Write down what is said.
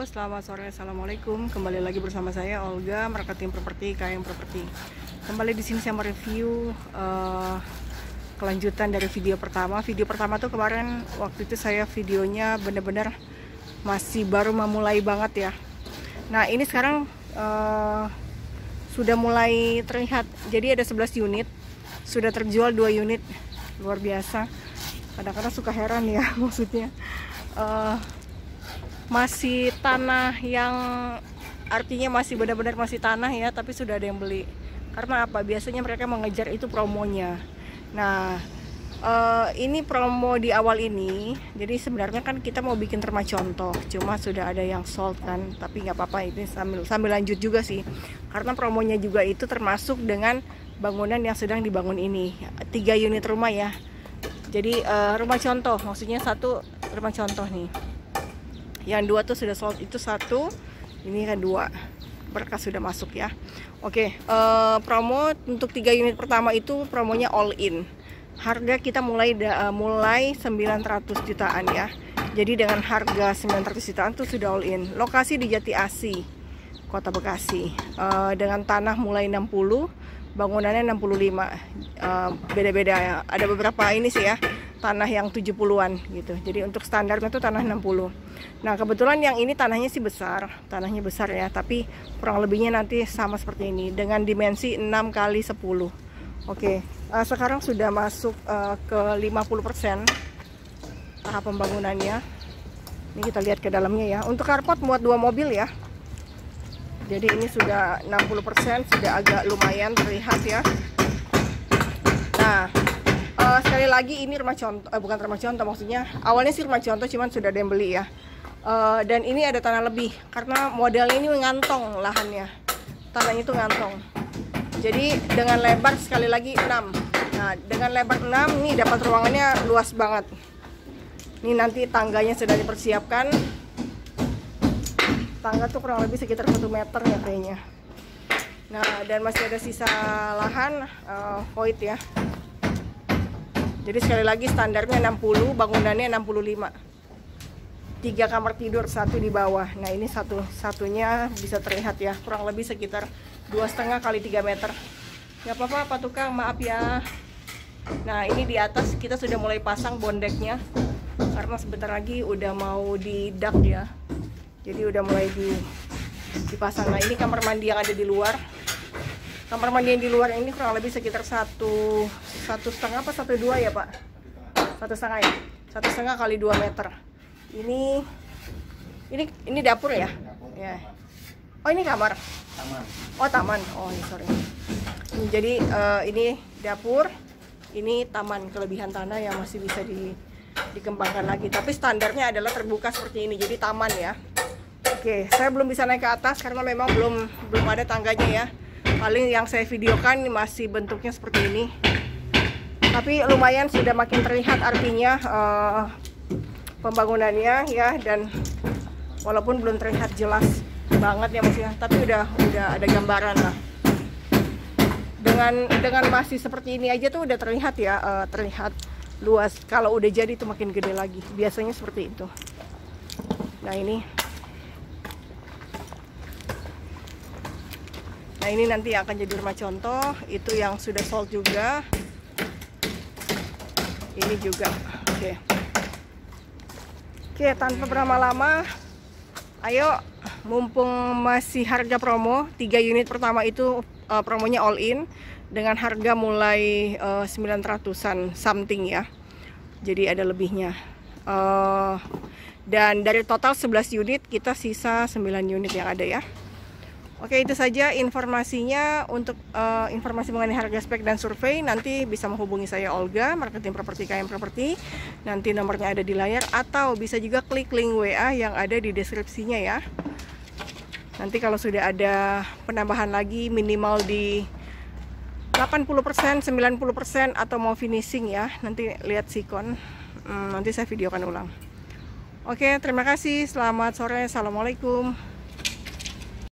selamat sore, assalamualaikum. Kembali lagi bersama saya Olga, Marketing Properti, KM Properti. Kembali di sini saya mereview kelanjutan dari video pertama. Video pertama tuh kemarin waktu itu saya videonya bener-bener masih baru memulai banget ya. Nah ini sekarang sudah mulai terlihat. Jadi ada 11 unit, sudah terjual 2 unit, luar biasa. Kadang-kadang suka heran ya, maksudnya masih tanah yang artinya masih benar-benar masih tanah ya, tapi sudah ada yang beli. Karena apa? Biasanya mereka mengejar itu promonya. Nah ini promo di awal ini, jadi sebenarnya kan kita mau bikin rumah contoh, cuma sudah ada yang sold kan, tapi nggak apa-apa, ini sambil lanjut juga sih, karena promonya juga itu termasuk dengan bangunan yang sedang dibangun ini, 3 unit rumah ya. Jadi rumah contoh, maksudnya satu rumah contoh nih. Yang 2 tuh sudah sold, itu 1, ini kan 2, berkas sudah masuk ya. Oke, promo untuk 3 unit pertama itu promonya all in. Harga kita mulai 900 jutaan ya. Jadi dengan harga 900 jutaan tuh sudah all in. Lokasi di Jati Asih, Kota Bekasi. Dengan tanah mulai 60, bangunannya 65. Beda-beda ya. Ada beberapa ini sih ya, tanah yang 70-an gitu. Jadi untuk standarnya itu tanah 60. Nah kebetulan yang ini tanahnya sih besar, tanahnya besar ya, tapi kurang lebihnya nanti sama seperti ini dengan dimensi 6 kali 10. Oke, sekarang sudah masuk ke 50% tahap pembangunannya. Ini kita lihat ke dalamnya ya. Untuk carport muat 2 mobil ya. Jadi ini sudah 60%, sudah agak lumayan terlihat ya. Nah sekali lagi ini rumah contoh, bukan rumah contoh, maksudnya awalnya sih rumah contoh, cuman sudah ada yang beli ya. Dan ini ada tanah lebih karena modelnya ini ngantong lahannya, tanahnya itu ngantong. Jadi dengan lebar sekali lagi 6. Nah dengan lebar 6 nih dapat ruangannya luas banget. Ini nanti tangganya sudah dipersiapkan. Tangga tuh kurang lebih sekitar 1 meter ya kayaknya. Nah dan masih ada sisa lahan void ya. Jadi sekali lagi standarnya 60, bangunannya 65. 3 kamar tidur, 1 di bawah. Nah ini satunya bisa terlihat ya, kurang lebih sekitar 2,5 kali 3 meter. Gak apa-apa Pak Tukang, maaf ya. Nah ini di atas kita sudah mulai pasang bondeknya, karena sebentar lagi udah mau didak ya. Jadi udah mulai dipasang. Nah ini kamar mandi yang ada di luar. Kamar mandi yang di luar ini kurang lebih sekitar 1,5 apa 1,2 ya Pak? 1,5 ya? 1,5 kali 2 meter. Ini dapur ya? Ya. Oh ini kamar? Taman. Oh taman. Oh sorry. Jadi ini dapur, ini taman. Kelebihan tanah yang masih bisa dikembangkan lagi. Tapi standarnya adalah terbuka seperti ini. Jadi taman ya. Oke, saya belum bisa naik ke atas karena memang belum ada tangganya ya. Paling yang saya videokan masih bentuknya seperti ini. Tapi lumayan sudah makin terlihat artinya pembangunannya ya, dan walaupun belum terlihat jelas banget ya maksudnya, tapi udah ada gambaran lah. Dengan masih seperti ini aja tuh udah terlihat ya, terlihat luas. Kalau udah jadi tuh makin gede lagi. Biasanya seperti itu. Nah ini nanti akan jadi rumah contoh. Itu yang sudah sold juga. Ini juga. Oke, tanpa berlama-lama, ayo mumpung masih harga promo, 3 unit pertama itu promonya all in dengan harga mulai 900-an something ya. Jadi ada lebihnya. Dan dari total 11 unit kita sisa 9 unit yang ada ya. Oke, itu saja informasinya. Untuk informasi mengenai harga spek dan survei nanti bisa menghubungi saya Olga, Marketing Properti KM Properti. Nanti nomornya ada di layar, atau bisa juga klik link WA yang ada di deskripsinya ya. Nanti kalau sudah ada penambahan lagi minimal di 80%, 90% atau mau finishing ya, nanti lihat sikon. Nanti saya videokan ulang. Oke, terima kasih. Selamat sore. Assalamualaikum.